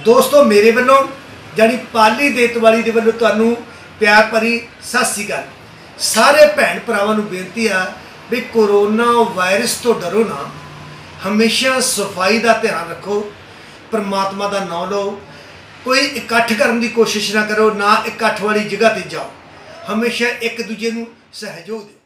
दोस्तों मेरे वालों जानी पाली देतवाली दे वालों तुहानू प्यार भरी सत श्री अकाल। सारे भैन भरावां नू बेनती है भी कोरोना वायरस तो डरो ना, हमेशा सफाई का ध्यान रखो, परमात्मा का नाम लो, कोई इकट्ठ करने की कोशिश ना करो, ना इकट्ठ वाली जगह पर जाओ, हमेशा एक दूजे नू सहयोग दो।